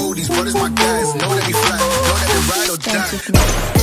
know these brothers my guys. Know that we fly, know that they ride or die.